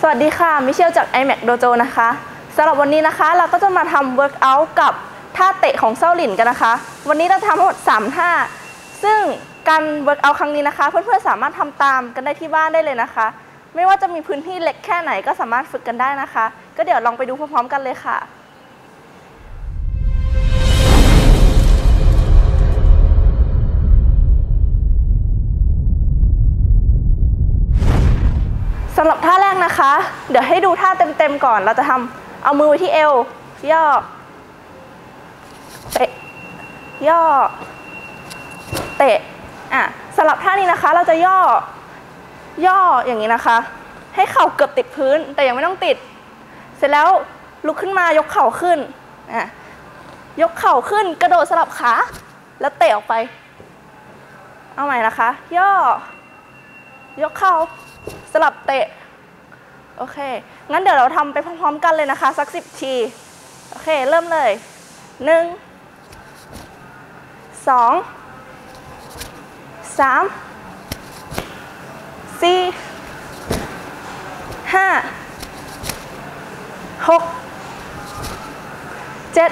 สวัสดีค่ะมิเชลจาก iMac Dojo นะคะสำหรับวันนี้นะคะเราก็จะมาทำ workout กับท่าเตะของเส้าหลินกันนะคะวันนี้เราทำทั้งหมด3ท่าซึ่งการ workout ครั้งนี้นะคะเพื่อนๆสามารถทำตามกันได้ที่บ้านได้เลยนะคะไม่ว่าจะมีพื้นที่เล็กแค่ไหนก็สามารถฝึกกันได้นะคะก็เดี๋ยวลองไปดูพร้อมๆกันเลยค่ะสำหรับท่าแรกนะคะเดี๋ยวให้ดูท่าเต็มๆก่อนเราจะทำเอามือไว้ที่เอวย่อเตะย่อเตะสำหรับท่านี้นะคะเราจะย่ออย่างนี้นะคะให้เข่าเกือบติดพื้นแต่ยังไม่ต้องติดเสร็จแล้วลุกขึ้นมายกเข่าขึ้นยกเข่าขึ้นกระโดดสลับขาแล้วเตะออกไปเอาใหม่นะคะย่อยกเข่าสลับเตะโอเคงั้นเดี๋ยวเราทำไปพร้อมๆกันเลยนะคะสัก10 ทีโอเคเริ่มเลย1 2 3 4 5 6 7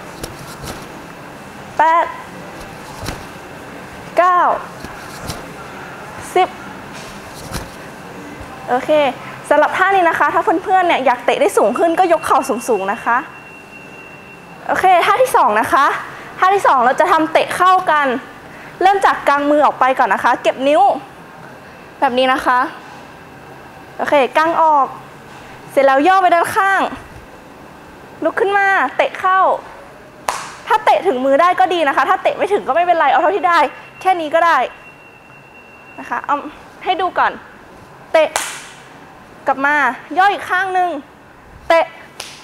8 9 10โอเคสำหรับท่านี้นะคะถ้าเพื่อนๆเนี่ยอยากเตะได้สูงขึ้นก็ยกเข่าสูงๆนะคะโอเคท่าที่2นะคะท่าที่2เราจะทำเตะเข้ากันเริ่มจากกางมือออกไปก่อนนะคะเก็บนิ้วแบบนี้นะคะโอเคกางออกเสร็จแล้วย่อไปด้านข้างลุกขึ้นมาเตะเข้าถ้าเตะถึงมือได้ก็ดีนะคะถ้าเตะไม่ถึงก็ไม่เป็นไรเอาเท่าที่ได้แค่นี้ก็ได้นะคะเอาให้ดูก่อนเตะกลับมาย่ออีกข้างหนึ่งเตะ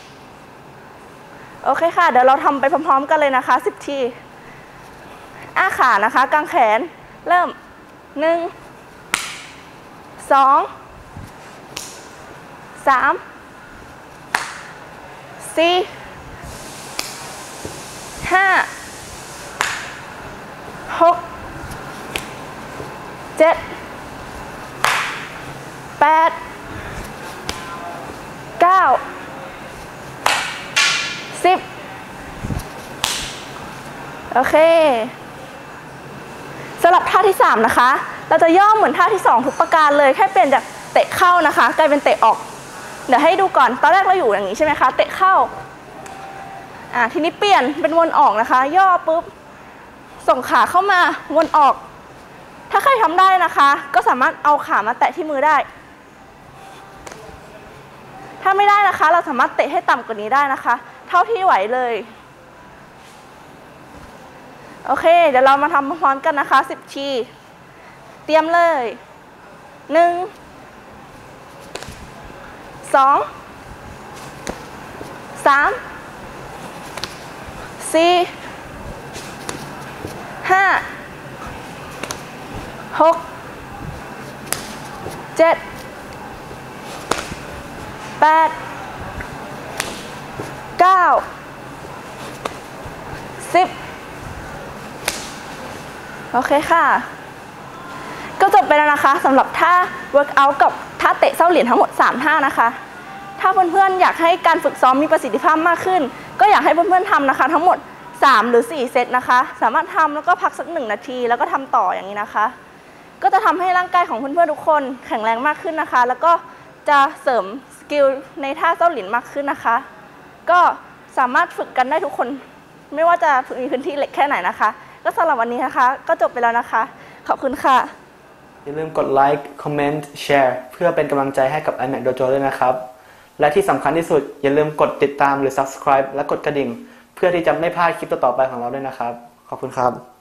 โอเคค่ะเดี๋ยวเราทำไปพร้อมๆกันเลยนะคะ10 ทีอ้าขานะคะกางแขนเริ่ม1 2 3 4 5 6 7 8 9 10โอเคสำหรับท่าที่3นะคะเราจะย่อเหมือนท่าที่2ทุกประการเลยแค่เปลี่ยนจากเตะเข้านะคะกลายเป็นเตะออกเดี๋ยวให้ดูก่อนตอนแรกเราอยู่อย่างนี้ใช่ไหมคะเตะเข้าทีนี้เปลี่ยนเป็นวนออกนะคะย่อปุ๊บส่งขาเข้ามาวนออกถ้าใครทำได้นะคะก็สามารถเอาขามาแตะที่มือได้ถ้าไม่ได้นะคะเราสามารถเตะให้ต่ำกว่านี้ได้นะคะเท่าที่ไหวเลยโอเคเดี๋ยวเรามาทำพร้อมกันนะคะ10 ทีเตรียมเลย1 2 3 4 5 6 7 8 9 10โอเคค่ะก็จบไปแล้วนะคะสำหรับท่า workout กับท่าเตะเส้าเหรียญทั้งหมด3 ท่านะคะถ้าเพื่อนๆอยากให้การฝึกซ้อมมีประสิทธิภาพมากขึ้นก็อยากให้เพื่อนๆทำนะคะทั้งหมด3 หรือ 4 เซตนะคะสามารถทำแล้วก็พักสัก1 นาทีแล้วก็ทำต่ออย่างนี้นะคะก็จะทำให้ร่างกายของเพื่อนๆทุกคนแข็งแรงมากขึ้นนะคะแล้วก็จะเสริมสกิลในท่าเส้าหลินมากขึ้นนะคะก็สามารถฝึกกันได้ทุกคนไม่ว่าจะมีพื้นที่เล็กแค่ไหนนะคะก็สำหรับวันนี้นะคะก็จบไปแล้วนะคะขอบคุณค่ะอย่าลืมกดไลค์คอมเมนต์แชร์เพื่อเป็นกำลังใจให้กับ iMac Dojo ด้วยนะครับและที่สำคัญที่สุดอย่าลืมกดติดตามหรือ Subscribe และกดกระดิ่งเพื่อที่จะไม่พลาดคลิปต่อๆไปของเราด้วยนะครับขอบคุณครับ